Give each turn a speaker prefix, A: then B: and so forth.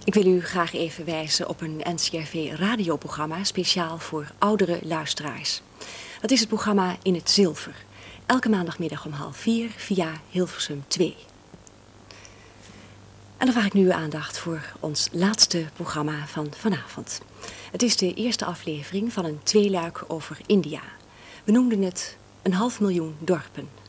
A: Ik wil u graag even wijzen op een NCRV-radioprogramma speciaal voor oudere luisteraars. Dat is het programma In het Zilver. Elke maandagmiddag om 3:30 via Hilversum 2. En dan vraag ik nu uw aandacht voor ons laatste programma van vanavond. Het is de eerste aflevering van een tweeluik over India. We noemden het 500.000 dorpen